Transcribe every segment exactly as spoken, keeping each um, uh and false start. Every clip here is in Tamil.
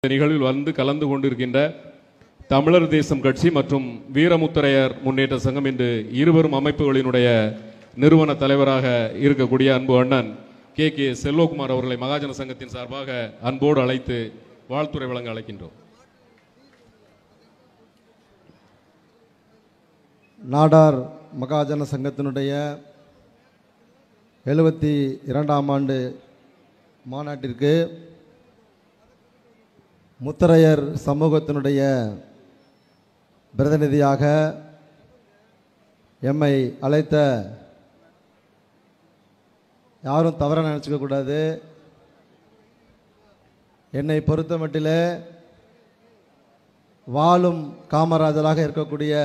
நிகழ்வில் வந்து கலந்து கொண்டிருக்கின்ற தமிழர் தேசம் கட்சி மற்றும் வீரமுத்தரையர் முன்னேற்ற சங்கம் என்று இருவரும் அமைப்புகளினுடைய நிறுவன தலைவராக இருக்கக்கூடிய அன்பு அண்ணன் கே கே செல்வகுமார் அவர்களை மகாஜன சங்கத்தின் சார்பாக அன்போடு அழைத்து வாழ்த்துரை வழங்க அழைக்கின்றோம். நாடார் மகாஜன சங்கத்தினுடைய எழுபத்தி இரண்டாம் ஆண்டு மாநாட்டிற்கு முத்தரையர் சமூகத்தினுடைய பிரதிநிதியாக எம்மை அழைத்த யாரும் தவறாக நினச்சிக்க கூடாது. என்னை பொறுத்த மட்டிலே வாழும் காமராஜராக இருக்கக்கூடிய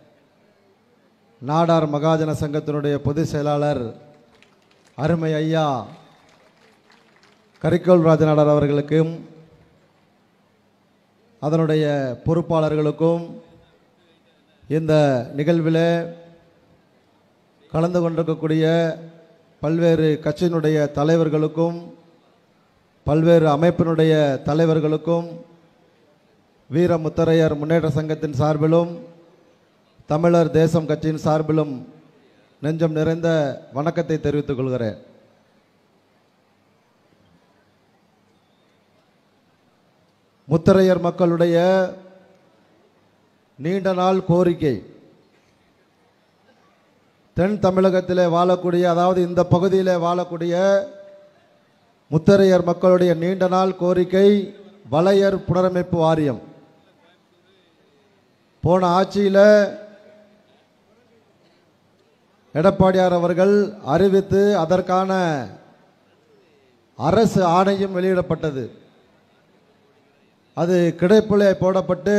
நாடார் மகாஜன சங்கத்தினுடைய பொதுச் செயலாளர் அருமை ஐயா கரிக்கோல் ராஜநாடார் அவர்களுக்கும் அதனுடைய பொறுப்பாளர்களுக்கும் இந்த நிகழ்வில் கலந்து கொண்டிருக்கக்கூடிய பல்வேறு கட்சியினுடைய தலைவர்களுக்கும் பல்வேறு அமைப்பினுடைய தலைவர்களுக்கும் வீரமுத்தரையர் முன்னேற்ற சங்கத்தின் சார்பிலும் தமிழர் தேசம் கட்சியின் சார்பிலும் நெஞ்சம் நிறைந்த வணக்கத்தை தெரிவித்துக் கொள்கிறேன். முத்தரையர் மக்களுடைய நீண்ட நாள் கோரிக்கை, தென் தமிழகத்திலே வாழக்கூடிய, அதாவது இந்த பகுதியிலே வாழக்கூடிய முத்தரையர் மக்களுடைய நீண்ட நாள் கோரிக்கை வலையர் புனரமைப்பு வாரியம். போன ஆட்சியில் எடப்பாடியார் அவர்கள் அறிவித்து அதற்கான அரசு ஆணையம் வெளியிடப்பட்டது. அது கிடைப்பிலே போடப்பட்டு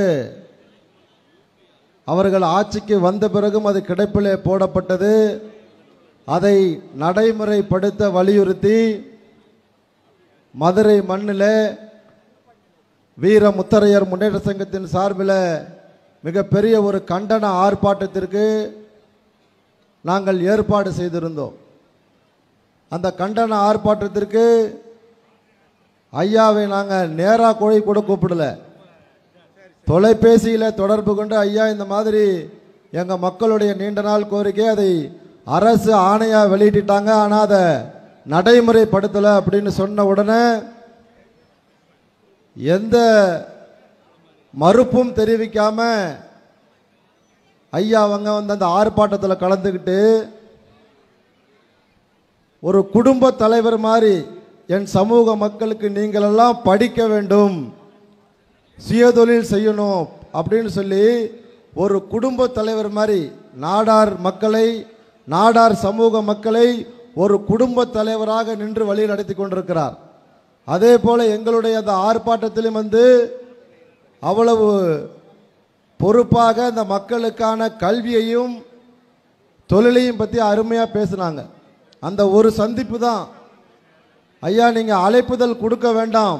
அவர்கள் ஆட்சிக்கு வந்த பிறகும் அது கிடைப்பிலே போடப்பட்டது. அதை நடைமுறைப்படுத்த வலியுறுத்தி மதுரை மண்ணில் வீர முத்தரையர் முன்னேற்ற சங்கத்தின் சார்பில் மிகப்பெரிய ஒரு கண்டன ஆர்ப்பாட்டத்திற்கு நாங்கள் ஏற்பாடு செய்திருந்தோம். அந்த கண்டன ஆர்ப்பாட்டத்திற்கு ஐயாவை நாங்கள் நேராக கோழி கூட கூப்பிடல, தொலைபேசியில் தொடர்பு கொண்டு ஐயா இந்த மாதிரி எங்கள் மக்களுடைய நீண்ட நாள் கோரிக்கை அதை அரசு ஆணையாக வெளியிட்டாங்க, ஆனால் அதை நடைமுறைப்படுத்தலை அப்படின்னு சொன்ன உடனே எந்த மறுப்பும் தெரிவிக்காம ஐயா அவங்க வந்து அந்த ஆர்ப்பாட்டத்தில் கலந்துக்கிட்டு ஒரு குடும்ப தலைவர் மாதிரி என் சமூக மக்களுக்கு நீங்கள் எல்லாம் படிக்க வேண்டும், சுயதொழில் செய்யணும் அப்படின்னு சொல்லி ஒரு குடும்ப தலைவர் மாதிரி நாடார் மக்களை, நாடார் சமூக மக்களை ஒரு குடும்ப தலைவராக நின்று வழி நடத்தி கொண்டிருக்கிறார். அதே போல எங்களுடைய அந்த ஆர்ப்பாட்டத்திலும் வந்து அவ்வளவு பொறுப்பாக இந்த மக்களுக்கான கல்வியையும் தொழிலையும் பற்றி அருமையாக பேசினாங்க. அந்த ஒரு சந்திப்பு தான் ஐயா நீங்கள் அழைப்புதல் கொடுக்க வேண்டாம்,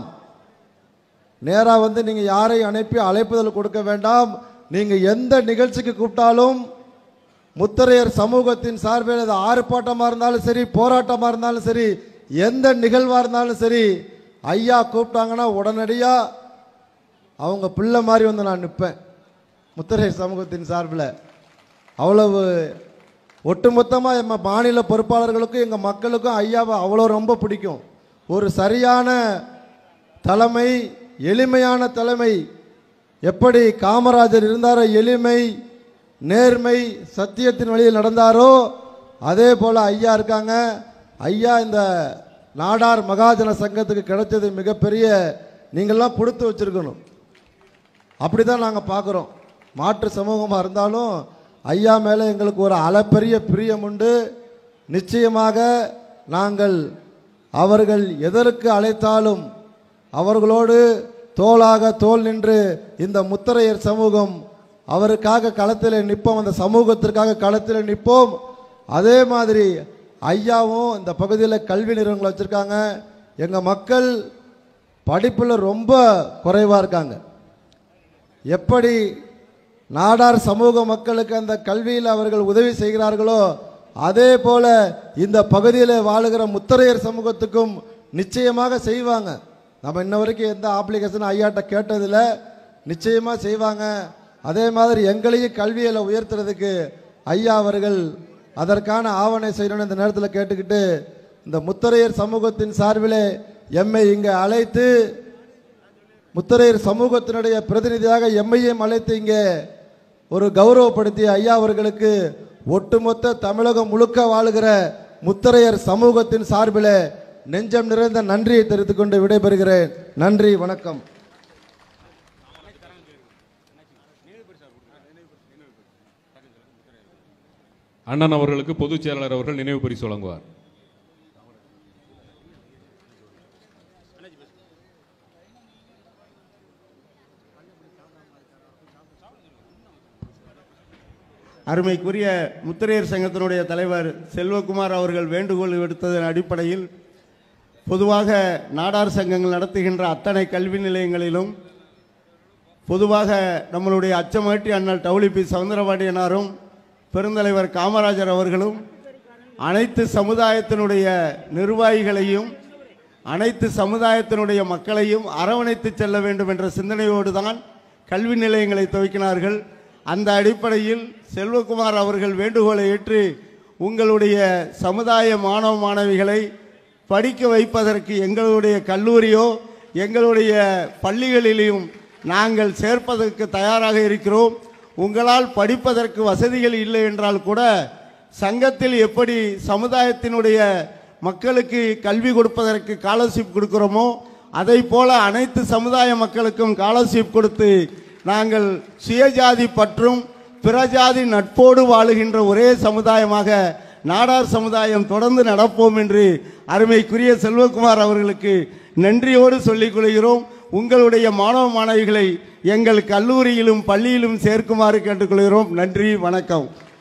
நேராக வந்து நீங்கள் யாரையும் அனுப்பி அழைப்புதல் கொடுக்க வேண்டாம், நீங்கள் எந்த நிகழ்ச்சிக்கு கூப்பிட்டாலும் முத்தரையர் சமூகத்தின் சார்பில் அது ஆர்ப்பாட்டமாக இருந்தாலும் சரி, போராட்டமாக இருந்தாலும் சரி, எந்த நிகழ்வாக இருந்தாலும் சரி, ஐயா கூப்பிட்டாங்கன்னா உடனடியாக அவங்க பிள்ளை மாதிரி வந்து நான் நிற்பேன். முத்தரையர் சமூகத்தின் சார்பில் அவ்வளவு ஒட்டுமொத்தமாக எங்கள் மாநில பொறுப்பாளர்களுக்கும் எங்கள் மக்களுக்கும் ஐயாவை அவ்வளோ ரொம்ப பிடிக்கும். ஒரு சரியான தலைமை, எளிமையான தலைமை. எப்படி காமராஜர் இருந்தாரோ, எளிமை, நேர்மை, சத்தியத்தின் வழியில் நடந்தாரோ அதே போல் ஐயா இருக்காங்க. ஐயா இந்த நாடார் மகாஜன சங்கத்துக்கு கிடைச்சது மிகப்பெரிய, நீங்கள்லாம் கொடுத்து வச்சுருக்கணும். அப்படி தான் நாங்கள் பார்க்குறோம். மாற்று சமூகமாக இருந்தாலும் ஐயா மேலே எங்களுக்கு ஒரு அளப்பெரிய பிரியம் உண்டு. நிச்சயமாக நாங்கள் அவர்கள் எதற்கு அழைத்தாலும் அவர்களோடு தோளாக தோள் நின்று இந்த முத்தரையர் சமூகம் அவருக்காக களத்தில் நிற்போம், அந்த சமூகத்திற்காக களத்தில் நிற்போம். அதே மாதிரி ஐயாவும் இந்த பகுதியில் கல்வி நிறுவனங்கள் வச்சுருக்காங்க. எங்கள் மக்கள் படிப்பில் ரொம்ப குறைவாக இருக்காங்க. எப்படி நாடார் சமூக மக்களுக்கு அந்த கல்வியில் அவர்கள் உதவி செய்கிறார்களோ அதே போல இந்த பகுதியில் வாழுகிற முத்தரையர் சமூகத்துக்கும் நிச்சயமாக செய்வாங்க. நம்ம இன்ன வரைக்கும் எந்த அப்ளிகேஷன் ஐயாட்ட கேட்டதில்ல, நிச்சயமாக செய்வாங்க. அதே மாதிரி எங்களையும் கல்வியில் உயர்த்துறதுக்கு ஐயா அவர்கள் அதற்கான ஆவணை செய்யணும்னு இந்த நேரத்தில் கேட்டுக்கிட்டு, இந்த முத்தரையர் சமூகத்தின் சார்பிலே எம்மை இங்கே அழைத்து, முத்தரையர் சமூகத்தினுடைய பிரதிநிதியாக எம்மையும் அழைத்து இங்கே ஒரு கௌரவப்படுத்திய ஐயா அவர்களுக்கு ஒட்டுமொத்த தமிழகம் முழுக்க வாழுகிற முத்தரையர் சமூகத்தின் சார்பிலே நெஞ்சம் நிறைந்த நன்றியை தெரிவித்துக் கொண்டு விடைபெறுகிறேன். நன்றி, வணக்கம். அண்ணன் அவர்களுக்கு பொதுச் செயலாளர் அவர்கள் நினைவு பரிசு வழங்குவார். அருமைக்குரிய முத்தரையர் சங்கத்தினுடைய தலைவர் செல்வகுமார் அவர்கள் வேண்டுகோள் விடுத்ததன் அடிப்படையில் பொதுவாக நாடார் சங்கங்கள் நடத்துகின்ற அத்தனை கல்வி நிலையங்களிலும் பொதுவாக நம்மளுடைய அச்சமேட்டி அண்ணல் டவுலிபி சவுந்தரபாண்டியனாரும் பெருந்தலைவர் காமராஜர் அவர்களும் அனைத்து சமுதாயத்தினுடைய நிர்வாகிகளையும் அனைத்து சமுதாயத்தினுடைய மக்களையும் அரவணைத்து செல்ல வேண்டும் என்ற சிந்தனையோடு தான் கல்வி நிலையங்களை துவக்கினார்கள். அந்த அடிப்படையில் செல்வகுமார் அவர்கள் வேண்டுகோளை ஏற்று உங்களுடைய சமுதாய மாணவ மாணவிகளை படிக்க வைப்பதற்கு எங்களுடைய கல்லூரியோ எங்களுடைய பள்ளிகளிலும் நாங்கள் சேர்ப்பதற்கு தயாராக இருக்கிறோம். உங்களால் படிப்பதற்கு வசதிகள் இல்லை என்றால் கூட சங்கத்தில் எப்படி சமுதாயத்தினுடைய மக்களுக்கு கல்வி கொடுப்பதற்கு ஸ்காலர்ஷிப் கொடுக்கிறோமோ அதை போல அனைத்து சமுதாய மக்களுக்கும் ஸ்காலர்ஷிப் கொடுத்து நாங்கள் சுயஜாதி பற்றும் பிறஜாதி நட்போடு வாழுகின்ற ஒரே சமுதாயமாக நாடார் சமுதாயம் தொடர்ந்து நடப்போம் என்று அருமைக்குரிய செல்வகுமார் அவர்களுக்கு நன்றியோடு சொல்லிக் கொள்கிறோம். உங்களுடைய மாணவ மாணவிகளை எங்கள் கல்லூரியிலும் பள்ளியிலும் சேர்க்குமாறு கேட்டுக்கொள்கிறோம். நன்றி, வணக்கம்.